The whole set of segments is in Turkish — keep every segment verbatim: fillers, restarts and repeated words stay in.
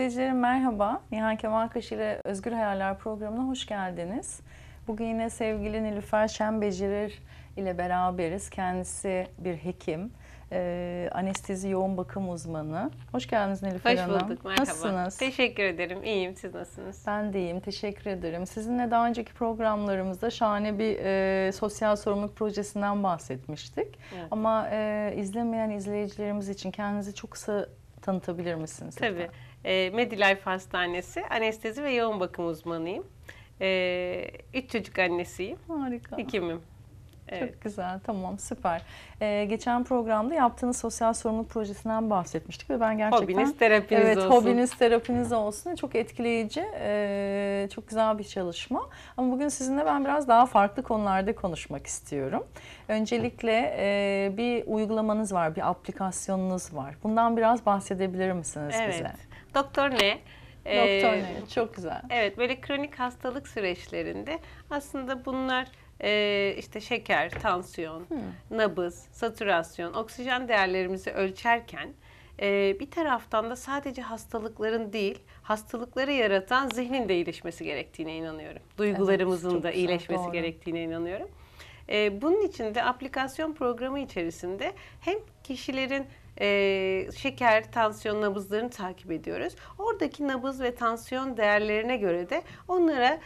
izleyicilerim merhaba. Nihan Kemalkaş ile Özgür Hayaller programına hoş geldiniz. Bugün yine sevgili Nilüfer Şenbecirir ile beraberiz. Kendisi bir hekim, e, anestezi yoğun bakım uzmanı. Hoş geldiniz Nilüfer Hoş Hanım. bulduk, merhaba. Nasılsınız? Teşekkür ederim, iyiyim. Siz nasılsınız? Ben de iyiyim, teşekkür ederim. Sizinle daha önceki programlarımızda şahane bir e, sosyal sorumluluk projesinden bahsetmiştik. Evet. Ama e, izlemeyen izleyicilerimiz için kendinizi çok kısa tanıtabilir misiniz? Tabii. lütfen? E, Medilife Hastanesi anestezi ve yoğun bakım uzmanıyım. E, üç çocuk annesiyim, Harika. hekimim. Evet. Çok güzel, tamam, süper. Ee, geçen programda yaptığınız sosyal sorumluluk projesinden bahsetmiştik ve ben gerçekten... Hobiniz terapiniz evet, olsun. hobiniz terapiniz olsun. Çok etkileyici, e, çok güzel bir çalışma. Ama bugün sizinle ben biraz daha farklı konularda konuşmak istiyorum. Öncelikle e, bir uygulamanız var, bir aplikasyonunuz var. Bundan biraz bahsedebilir misiniz Evet. bize? Doktor ne? Doktor E, ne? Çok güzel. Evet, böyle kronik hastalık süreçlerinde aslında bunlar e, işte şeker, tansiyon, Hmm. nabız, satürasyon, oksijen değerlerimizi ölçerken e, bir taraftan da sadece hastalıkların değil, hastalıkları yaratan zihnin de iyileşmesi gerektiğine inanıyorum. Duygularımızın çok da güzel, iyileşmesi doğru. gerektiğine inanıyorum. E, bunun için de aplikasyon programı içerisinde hem kişilerin e, şeker, tansiyon, nabızlarını takip ediyoruz. Oradaki nabız ve tansiyon değerlerine göre de onlara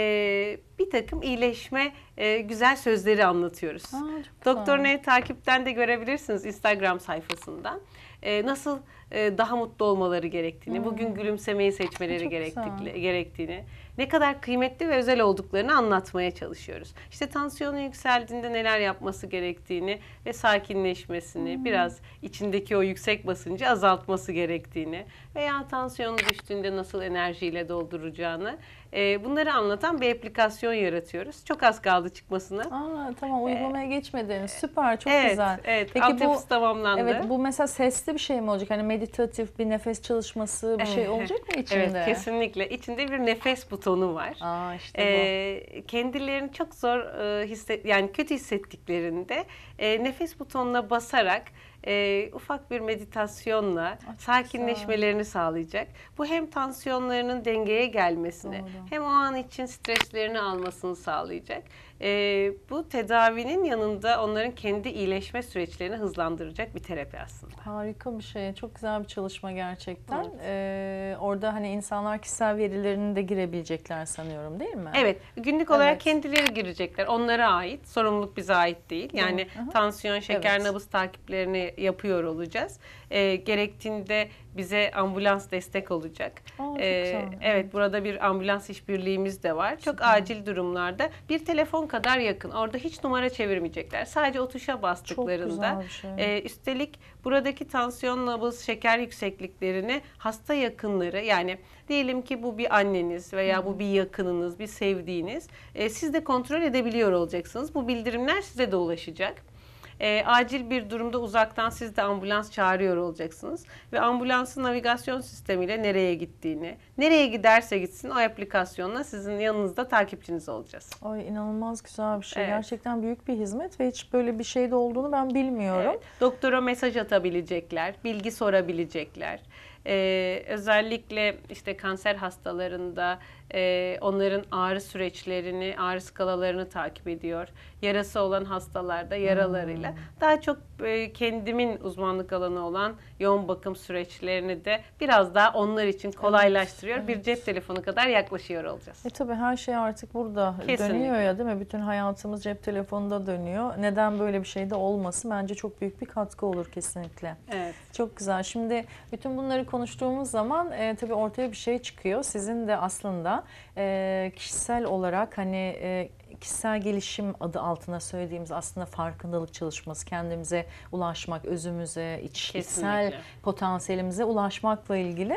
e, bir takım iyileşme e, güzel sözleri anlatıyoruz. Aa, çok Doktor güzel. Ne takipten de görebilirsiniz Instagram sayfasından. E, nasıl e, daha mutlu olmaları gerektiğini, Hmm. bugün gülümsemeyi seçmeleri Çok gerektikle- güzel. gerektiğini, ne kadar kıymetli ve özel olduklarını anlatmaya çalışıyoruz. İşte tansiyonu yükseldiğinde neler yapması gerektiğini ve sakinleşmesini, Hmm. biraz içindeki o yüksek basıncı azaltması gerektiğini veya tansiyonu düştüğünde nasıl enerjiyle dolduracağını, e, bunları anlatan bir aplikasyon yaratıyoruz. Çok az kaldı çıkmasına. Aa, tamam, uygulamaya geçmediniz. Süper, çok evet, güzel. evet. Peki bu Altyapısı tamamlandı. evet, bu mesela sesli bir şey mi olacak? Hani meditatif bir nefes çalışması bir şey olacak mı içinde? Evet, kesinlikle. İçinde bir nefes butonu var. Aa, işte bu. Ee, kendilerini çok zor e, hisset, yani kötü hissettiklerinde e, nefes butonuna basarak e, ufak bir meditasyonla çok sakinleşmelerini sağlayacak. Bu hem tansiyonlarının dengeye gelmesini, Doğru. hem o an için streslerini almasını sağlayacak. E, bu tedavinin yanında onların kendi iyileşme süreçlerini hızlandıracak bir terapi aslında. Harika bir şey. Çok güzel bir çalışma gerçekten. Evet. Ee, orada hani insanlar kişisel verilerini de girebilecekler sanıyorum, değil mi? Evet, günlük olarak Evet. kendileri girecekler. Onlara ait, sorumluluk bize ait değil. Yani Hı hı. tansiyon, şeker, Evet. nabız takiplerini yapıyor olacağız. Ee, gerektiğinde bize ambulans destek olacak. Aa, çok Ee, güzel. evet, Evet. burada bir ambulans işbirliğimiz de var. Çok Süper. acil durumlarda bir telefon kadar yakın. Orada hiç numara çevirmeyecekler. Sadece o tuşa Çok bastıklarında. güzel bir şey. Ee, üstelik buradaki tansiyon, nabız, şeker yüksekliklerini hasta yakınları, yani diyelim ki bu bir anneniz veya bu bir yakınınız, bir sevdiğiniz, e, siz de kontrol edebiliyor olacaksınız. Bu bildirimler size de ulaşacak. E, acil bir durumda uzaktan siz de ambulans çağırıyor olacaksınız. Ve ambulansın navigasyon sistemiyle nereye gittiğini, nereye giderse gitsin o aplikasyonla sizin yanınızda takipçiniz olacağız. Ay, inanılmaz güzel bir şey. Evet. Gerçekten büyük bir hizmet ve hiç böyle bir şey de olduğunu ben bilmiyorum. Evet. Doktora mesaj atabilecekler, bilgi sorabilecekler. Ee, özellikle işte kanser hastalarında e, onların ağrı süreçlerini, ağrı skalalarını takip ediyor. Yarası olan hastalarda yaralarıyla. Hmm. Daha çok e, kendimin uzmanlık alanı olan yoğun bakım süreçlerini de biraz daha onlar için kolaylaştırıyor. Evet, Bir evet. cep telefonu kadar yaklaşıyor olacağız. E tabii her şey artık burada Kesinlikle. dönüyor ya, değil mi? Bütün hayatımız cep telefonunda dönüyor. Neden böyle bir şey de olmasın? Bence çok büyük bir katkı olur kesinlikle. Evet. Çok güzel. Şimdi bütün bunları konuştuğumuz zaman e, tabii ortaya bir şey çıkıyor. Sizin de aslında e, kişisel olarak hani e, kişisel gelişim adı altına söylediğimiz aslında farkındalık çalışması, kendimize ulaşmak, özümüze, iç- içsel Kesinlikle. potansiyelimize ulaşmakla ilgili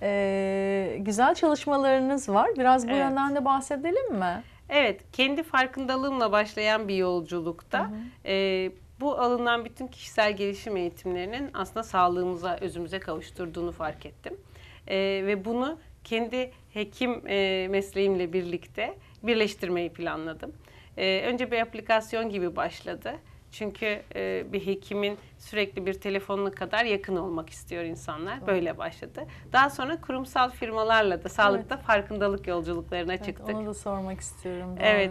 e, güzel çalışmalarınız var. Biraz bu Evet. yönden de bahsedelim mi? Evet, kendi farkındalığımla başlayan bir yolculukta e, bu alınan bütün kişisel gelişim eğitimlerinin aslında sağlığımıza, özümüze kavuşturduğunu fark ettim. E, ve bunu kendi hekim e, mesleğimle birlikte birleştirmeyi planladım. E, önce bir aplikasyon gibi başladı. Çünkü e, bir hekimin sürekli bir telefonuna kadar yakın olmak istiyor insanlar. Böyle başladı. Daha sonra kurumsal firmalarla da sağlıkta evet. farkındalık yolculuklarına evet, çıktık. Onu da sormak istiyorum. Doğru. Evet,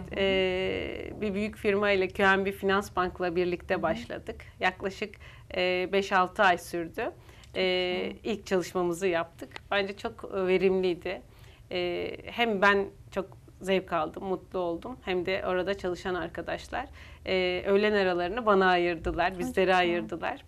e, bir büyük firma ile Q N B Finans Bank'la birlikte Hı-hı. başladık. Yaklaşık e, beş altı ay sürdü. E, ilk çalışmamızı yaptık. Bence çok verimliydi. E, hem ben çok zevk aldım, mutlu oldum. Hem de orada çalışan arkadaşlar e, öğlen aralarını bana ayırdılar, bizlere ayırdılar.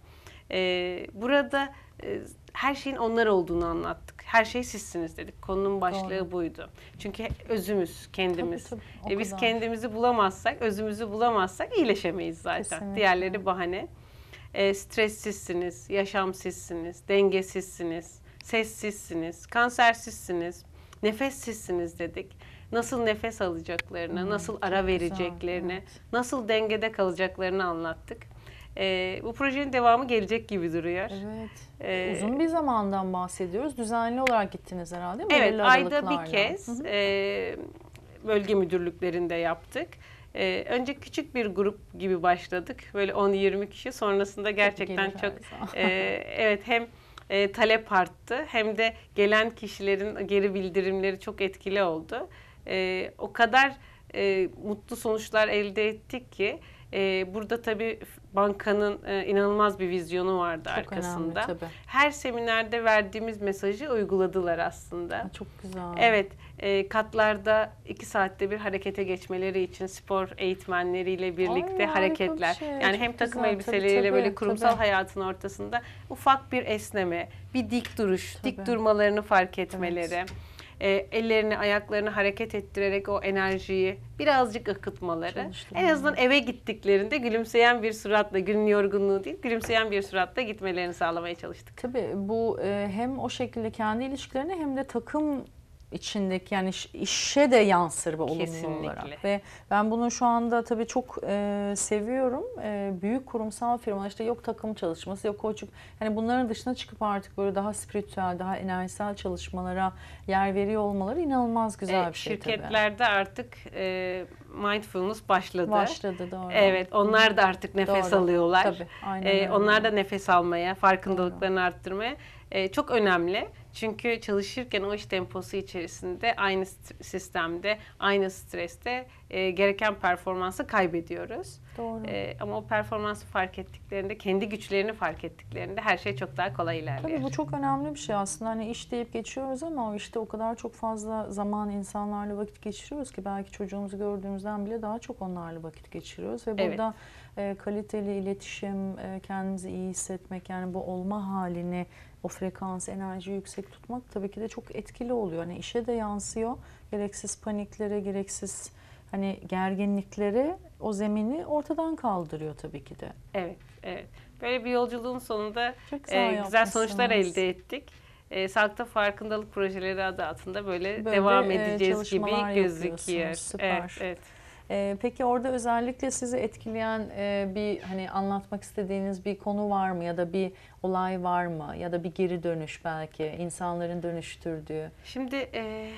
E, burada e, her şeyin onlar olduğunu anlattık. Her şey sizsiniz dedik. Konunun başlığı Doğru. buydu. Çünkü özümüz, kendimiz. Tabii, tabii, e, biz kadar. kendimizi bulamazsak, özümüzü bulamazsak iyileşemeyiz zaten. Kesinlikle. Diğerleri bahane. E, stressizsiniz, yaşamsizsiniz, dengesizsiniz, sessizsiniz, kansersizsiniz, nefessizsiniz dedik. Nasıl nefes alacaklarını, hmm, nasıl ara vereceklerini, güzel, evet. nasıl dengede kalacaklarını anlattık. Ee, bu projenin devamı gelecek gibi duruyor. Evet. Ee, Uzun bir zamandan bahsediyoruz. Düzenli olarak gittiniz herhalde değil mi? Evet, Belirli ayda bir kez e, bölge müdürlüklerinde yaptık. E, önce küçük bir grup gibi başladık. Böyle on yirmi kişi. Sonrasında gerçekten çok, çok e, evet hem e, talep arttı hem de gelen kişilerin geri bildirimleri çok etkili oldu. Ee, o kadar e, mutlu sonuçlar elde ettik ki e, burada tabii bankanın e, inanılmaz bir vizyonu vardı çok arkasında. Önemli, tabii. Her seminerde verdiğimiz mesajı uyguladılar aslında. Çok güzel. Evet, e, katlarda iki saatte bir harekete geçmeleri için spor eğitmenleriyle birlikte Ay, hareketler. Şey, yani hem takım güzel, elbiseleriyle tabii, tabii, böyle kurumsal tabii. hayatın ortasında ufak bir esneme, bir dik duruş, tabii. dik durmalarını fark etmeleri. Evet. E, ellerini, ayaklarını hareket ettirerek o enerjiyi birazcık akıtmaları. En azından eve gittiklerinde gülümseyen bir suratla, günün yorgunluğu değil, gülümseyen bir suratla gitmelerini sağlamaya çalıştık. Tabii bu e, hem o şekilde kendi ilişkilerine hem de takım içindeki yani işe de yansır bu olumlu olarak. Ve ben bunu şu anda tabii çok e, seviyorum. E, büyük kurumsal firmalar işte yok takım çalışması, yok koçluk. Yani bunların dışına çıkıp artık böyle daha spiritüel, daha enerjisel çalışmalara yer veriyor olmaları inanılmaz güzel e, bir şey şirketlerde tabii. Şirketlerde artık e, mindfulness başladı. Başladı doğru. Evet, onlar da artık nefes doğru. alıyorlar. Tabii, aynen e, öyle. Onlar da nefes almaya, farkındalıklarını doğru. arttırmaya e, çok önemli. Çünkü çalışırken o iş temposu içerisinde aynı sistemde, aynı streste e, gereken performansı kaybediyoruz. Doğru. E, ama o performansı fark ettiklerinde, kendi güçlerini fark ettiklerinde her şey çok daha kolay ilerliyor. Tabii bu çok önemli bir şey aslında. Hani iş deyip geçiyoruz ama o işte o kadar çok fazla zaman insanlarla vakit geçiriyoruz ki belki çocuğumuzu gördüğümüzden bile daha çok onlarla vakit geçiriyoruz. Ve burada evet. e, kaliteli iletişim, e, kendimizi iyi hissetmek yani bu olma halini o frekans, enerji yüksek tutmak tabii ki de çok etkili oluyor. Hani işe de yansıyor. Gereksiz paniklere, gereksiz hani gerginliklere o zemini ortadan kaldırıyor tabii ki de. Evet, evet. Böyle bir yolculuğun sonunda güzel, e, güzel sonuçlar elde ettik. E, sağlıkta farkındalık projeleri adı altında böyle, böyle devam edeceğiz e, gibi gözüküyor. Süper. Evet, evet. Ee, peki orada özellikle sizi etkileyen e, bir hani anlatmak istediğiniz bir konu var mı ya da bir olay var mı ya da bir geri dönüş belki insanların dönüştürdüğü? Şimdi e,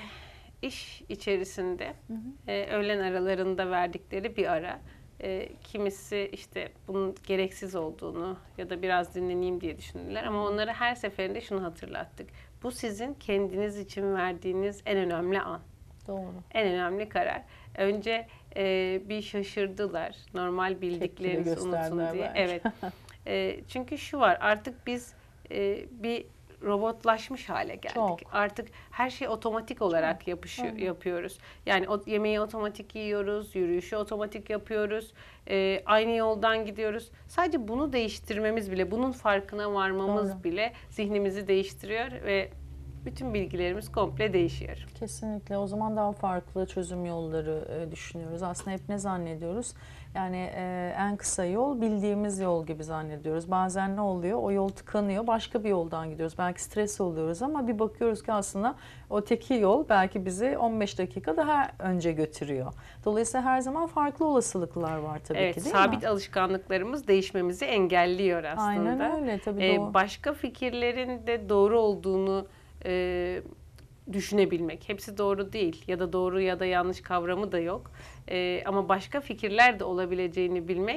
iş içerisinde hı hı. E, öğlen aralarında verdikleri bir ara e, kimisi işte bunun gereksiz olduğunu ya da biraz dinleneyim diye düşündüler ama onlara her seferinde şunu hatırlattık. Bu sizin kendiniz için verdiğiniz en önemli an. Doğru. En önemli karar. Önce e, bir şaşırdılar. Normal bildiklerinizi unutun diye. Belki. Evet. E, çünkü şu var. Artık biz e, bir robotlaşmış hale geldik. Çok. Artık her şey otomatik olarak Çok. yapışıyor, yapıyoruz. Yani o, yemeği otomatik yiyoruz, yürüyüşü otomatik yapıyoruz. E, aynı yoldan gidiyoruz. Sadece bunu değiştirmemiz bile, bunun farkına varmamız Doğru. bile zihnimizi değiştiriyor ve bütün bilgilerimiz komple değişiyor. Kesinlikle. O zaman daha farklı çözüm yolları e, düşünüyoruz. Aslında hep ne zannediyoruz? Yani e, en kısa yol bildiğimiz yol gibi zannediyoruz. Bazen ne oluyor? O yol tıkanıyor. Başka bir yoldan gidiyoruz. Belki stres oluyoruz ama bir bakıyoruz ki aslında o teki yol belki bizi on beş dakika daha önce götürüyor. Dolayısıyla her zaman farklı olasılıklar var tabii evet, ki değil sabit mi? Sabit alışkanlıklarımız değişmemizi engelliyor aslında. Aynen öyle. Tabii ee, doğru. Başka fikirlerin de doğru olduğunu e, düşünebilmek. Hepsi doğru değil ya da doğru ya da yanlış kavramı da yok. E, ama başka fikirler de olabileceğini bilmek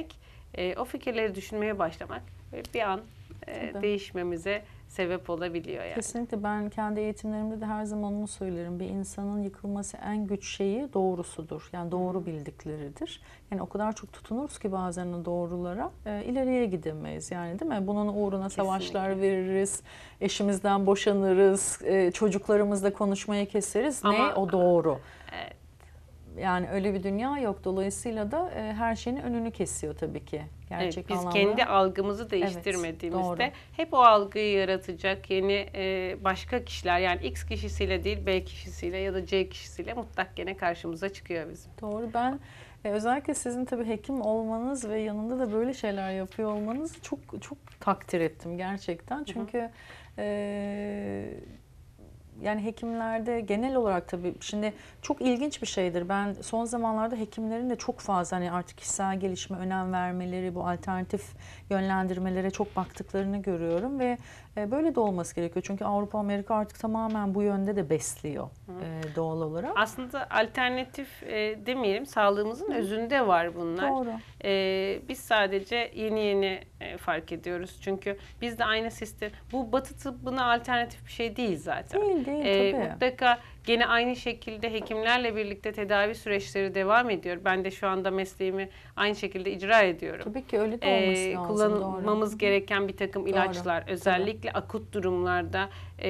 e, o fikirleri düşünmeye başlamak ve bir an e, Tabii. değişmemize sebep olabiliyor yani. Kesinlikle, ben kendi eğitimlerimde de her zaman onu söylerim. Bir insanın yıkılması en güç şeyi doğrusudur. Yani doğru bildikleridir. Yani o kadar çok tutunuruz ki bazen o doğrulara, e, ileriye gidemeyiz yani, değil mi? Bunun uğruna savaşlar Kesinlikle. veririz, eşimizden boşanırız, e, çocuklarımızla konuşmayı keseriz. Ne? Ama O doğru. evet, Yani öyle bir dünya yok. Dolayısıyla da e, her şeyin önünü kesiyor tabii ki. evet, Gerçek biz anlamda. kendi algımızı doğru. değiştirmediğimizde hep o algıyı yaratacak yeni e, başka kişiler, yani X kişisiyle değil B kişisiyle ya da C kişisiyle mutlak gene karşımıza çıkıyor bizim. Doğru. Ben e, özellikle sizin tabii hekim olmanız ve yanında da böyle şeyler yapıyor olmanızı çok çok takdir ettim gerçekten. Çünkü e, yani hekimlerde genel olarak tabii şimdi çok ilginç bir şeydir. Ben son zamanlarda hekimlerin de çok fazla hani artık kişisel gelişime önem vermeleri, bu alternatif yönlendirmelere çok baktıklarını görüyorum ve e, böyle de olması gerekiyor. Çünkü Avrupa, Amerika artık tamamen bu yönde de besliyor e, doğal olarak. Aslında alternatif e, demeyelim, sağlığımızın özünde var bunlar. Doğru. E, biz sadece yeni yeni e, fark ediyoruz. Çünkü biz de aynı sistem, bu Batı tıbbına alternatif bir şey değil zaten. Değil değil E, tabii. mutlaka gene aynı şekilde hekimlerle birlikte tedavi süreçleri devam ediyor. Ben de şu anda mesleğimi aynı şekilde icra ediyorum. Tabii ki öyle de olması Ee, lazım. kullanmamız doğru. gereken bir takım Doğru, ilaçlar, özellikle akut durumlarda e,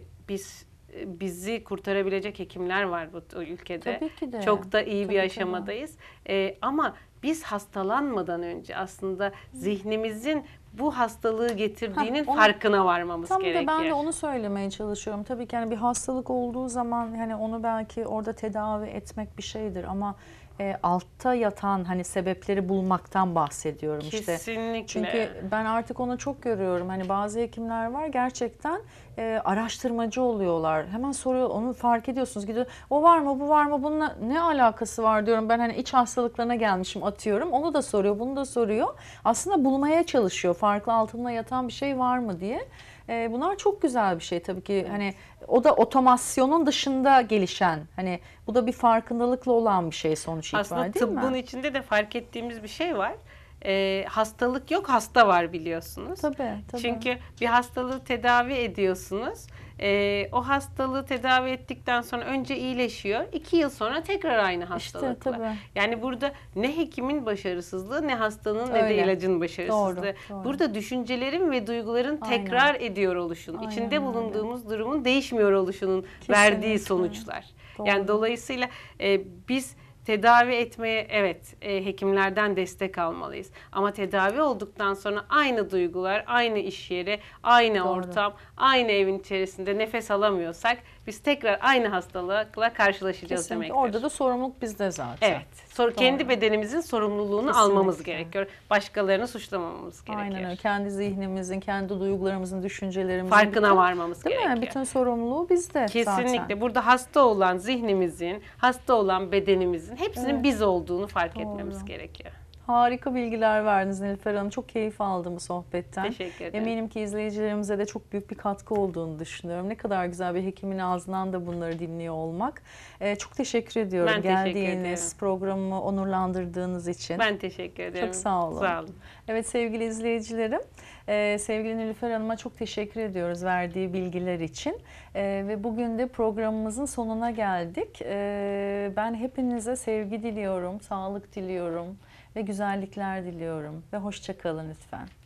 biz bizi kurtarabilecek hekimler var bu ülkede. Tabii ki de. Çok da iyi Tabii, bir tabii. aşamadayız. E, ama biz hastalanmadan önce aslında zihnimizin bu hastalığı getirdiğinin Ha, onu- farkına varmamız Tam gerekiyor. da ben de onu söylemeye çalışıyorum. Tabii ki yani bir hastalık olduğu zaman hani onu belki orada tedavi etmek bir şeydir ama e, altta yatan hani sebepleri bulmaktan bahsediyorum işte. Kesinlikle. Çünkü ben artık onu çok görüyorum. Hani bazı hekimler var gerçekten e, araştırmacı oluyorlar. Hemen soruyor, onu fark ediyorsunuz. Gidiyor, o var mı, bu var mı, bununla ne alakası var diyorum. Ben hani iç hastalıklarına gelmişim atıyorum. Onu da soruyor, bunu da soruyor. Aslında bulmaya çalışıyor. Farklı altında yatan bir şey var mı diye. E, bunlar çok güzel bir şey tabii ki. Hani o da otomasyonun dışında gelişen. Hani bu da bir farkındalıkla olan bir şey sonuç Aslında itibariyle, değil mi? tıbbın içinde de fark ettiğimiz bir şey var. Ee, hastalık yok, hasta var biliyorsunuz. Tabii, tabii. Çünkü bir hastalığı tedavi ediyorsunuz. Ee, o hastalığı tedavi ettikten sonra önce iyileşiyor. iki yıl sonra tekrar aynı hastalıkla. tabii. Yani burada ne hekimin başarısızlığı, ne hastanın ne de Öyle. ilacın başarısızlığı. Doğru, doğru. Burada düşüncelerin ve duyguların Aynen. tekrar ediyor oluşun, Aynen içinde öyle. bulunduğumuz durumun değişmiyor oluşunun Kesinlikle. verdiği sonuçlar. Yani Doğru. dolayısıyla e, biz tedavi etmeye evet e, hekimlerden destek almalıyız. Ama tedavi olduktan sonra aynı duygular, aynı iş yeri, aynı Doğru. ortam, aynı evin içerisinde nefes alamıyorsak biz tekrar aynı hastalıkla karşılaşacağız Kesinlikle. demektir. Orada da sorumluluk bizde zaten. Evet. Sor, kendi bedenimizin sorumluluğunu Kesinlikle. almamız gerekiyor. Başkalarını suçlamamamız gerekiyor. Aynen öyle. Kendi zihnimizin, kendi duygularımızın, düşüncelerimizin Farkına bütün, varmamız değil gerekiyor. mi? Bütün sorumluluğu bizde Kesinlikle. zaten. Burada hasta olan zihnimizin, hasta olan bedenimizin hepsinin Evet. biz olduğunu fark Doğru. etmemiz gerekiyor. Harika bilgiler verdiniz Nilüfer Hanım. Çok keyif aldım bu sohbetten. Teşekkür ederim. Eminim ki izleyicilerimize de çok büyük bir katkı olduğunu düşünüyorum. Ne kadar güzel bir hekimin ağzından da bunları dinliyor olmak. Ee, çok teşekkür ediyorum Ben teşekkür geldiğiniz, ederim. programımı onurlandırdığınız için. Ben teşekkür ederim. Çok sağ olun. Sağ olun. Evet sevgili izleyicilerim, e, sevgili Nilüfer Hanım'a çok teşekkür ediyoruz verdiği bilgiler için. E, ve bugün de programımızın sonuna geldik. E, ben hepinize sevgi diliyorum, sağlık diliyorum ve güzellikler diliyorum. Ve hoşça kalın lütfen.